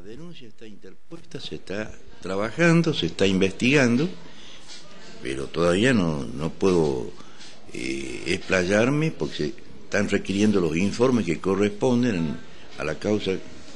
denuncia está interpuesta, se está trabajando, se está investigando, pero todavía no puedo explayarme porque se están requiriendo los informes que corresponden a la causa.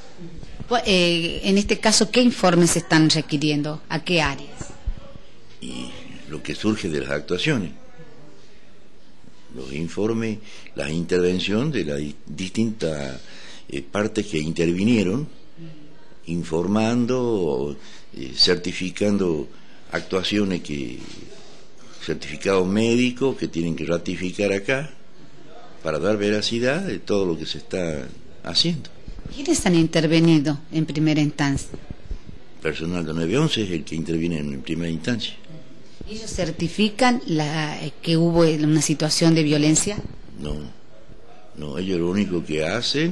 En este caso, ¿qué informes se están requiriendo? ¿A qué áreas? Y lo que surge de las actuaciones, los informes, la intervención de las distintas partes que intervinieron, informando, certificando actuaciones certificados médicos que tienen que ratificar acá para dar veracidad de todo lo que se está haciendo. ¿Quiénes han intervenido en primera instancia? Personal de 911 es el que interviene en primera instancia. ¿Ellos certifican que hubo una situación de violencia? No, ellos lo único que hacen,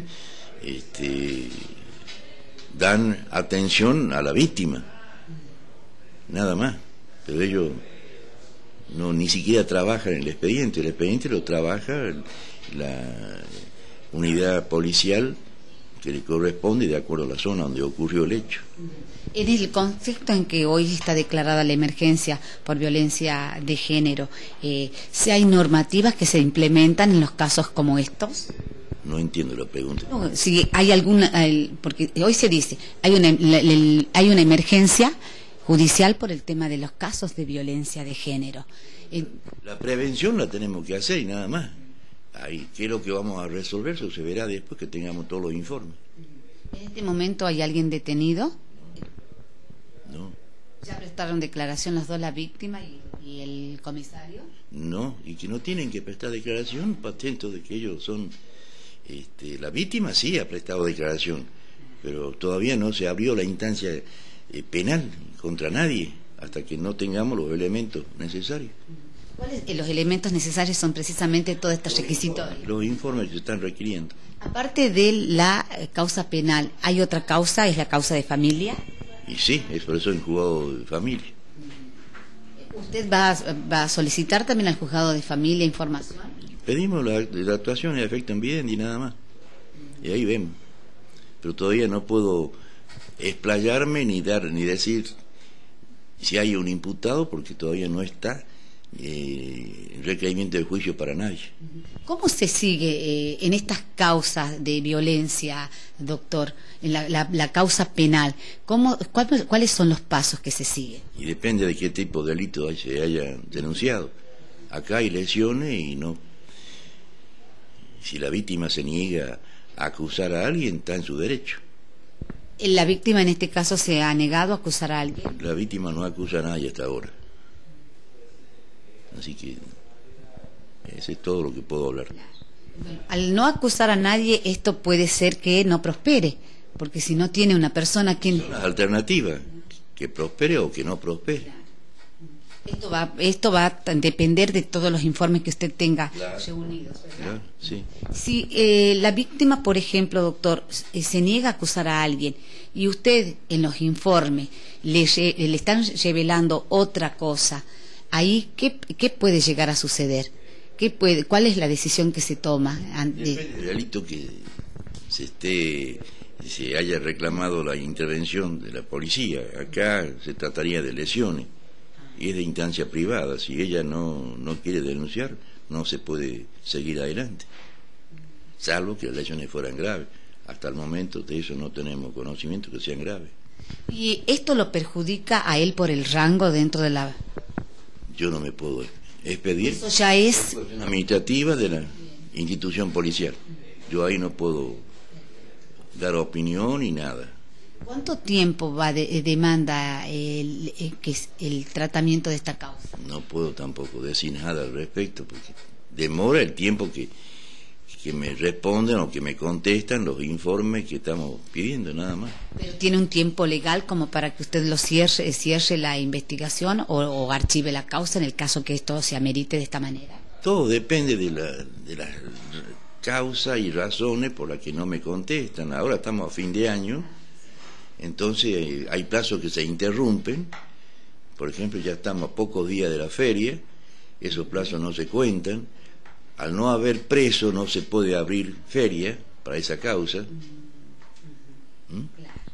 dan atención a la víctima, nada más, pero ellos ni siquiera trabajan en el expediente lo trabaja la unidad policial que le corresponde de acuerdo a la zona donde ocurrió el hecho. En el contexto en que hoy está declarada la emergencia por violencia de género, ¿si hay normativas que se implementan en los casos como estos? No entiendo la pregunta. No, si hay alguna, porque hoy se dice, hay una emergencia judicial por el tema de los casos de violencia de género. La prevención la tenemos que hacer y nada más. Ahí, ¿qué es lo que vamos a resolver? Eso se verá después que tengamos todos los informes. ¿En este momento hay alguien detenido? No. ¿Ya prestaron declaración las dos, la víctima y el comisario? No, y que no tienen que prestar declaración, patento de que ellos son... la víctima sí ha prestado declaración, pero todavía no se abrió la instancia penal contra nadie hasta que no tengamos los elementos necesarios. ¿Cuáles los elementos necesarios son precisamente todos estos requisitos? Los informes que se están requiriendo. Aparte de la causa penal, ¿hay otra causa? ¿Es la causa de familia? Y sí, es por eso el juzgado de familia. ¿Usted va a solicitar también al juzgado de familia información? Pedimos la actuación de afecto en vivienda y nada más. Y ahí vemos. Pero todavía no puedo explayarme ni decir si hay un imputado porque todavía no está requerimiento de juicio para nadie. ¿Cómo se sigue en estas causas de violencia, doctor, en la causa penal? ¿Cuáles son los pasos que se siguen? Y depende de qué tipo de delito se haya denunciado. Acá hay lesiones y no. Si la víctima se niega a acusar a alguien, está en su derecho. ¿La víctima en este caso se ha negado a acusar a alguien? La víctima no acusa a nadie hasta ahora. Así que ese es todo lo que puedo hablar. Al no acusar a nadie, esto puede ser que no prospere, porque si no tiene una persona quien... Son las alternativas, que prospere o que no prospere. Esto va a depender de todos los informes que usted tenga reunidos, ¿verdad? Claro, sí. Si la víctima, por ejemplo, doctor, se niega a acusar a alguien y usted en los informes le están revelando otra cosa, ahí ¿qué puede llegar a suceder? ¿Cuál es la decisión que se toma? Depende del delito que se haya reclamado la intervención de la policía. Acá se trataría de lesiones y es de instancia privada. Si ella no quiere denunciar, no se puede seguir adelante, salvo que las lesiones fueran graves. Hasta el momento de eso no tenemos conocimiento que sean graves. ¿Y esto lo perjudica a él por el rango dentro de la...? Yo no me puedo expedir. Eso ya es administrativa de la institución policial. Yo ahí no puedo dar opinión ni nada. ¿Cuánto tiempo demanda el tratamiento de esta causa? No puedo tampoco decir nada al respecto porque demora el tiempo que me responden o que me contestan los informes que estamos pidiendo, nada más. ¿Pero tiene un tiempo legal como para que usted lo cierre la investigación o archive la causa en el caso que esto se amerite de esta manera? Todo depende de las causas y razones por las que no me contestan. Ahora estamos a fin de año, entonces hay plazos que se interrumpen. Por ejemplo, ya estamos a pocos días de la feria, esos plazos no se cuentan. Al no haber preso no se puede abrir feria para esa causa.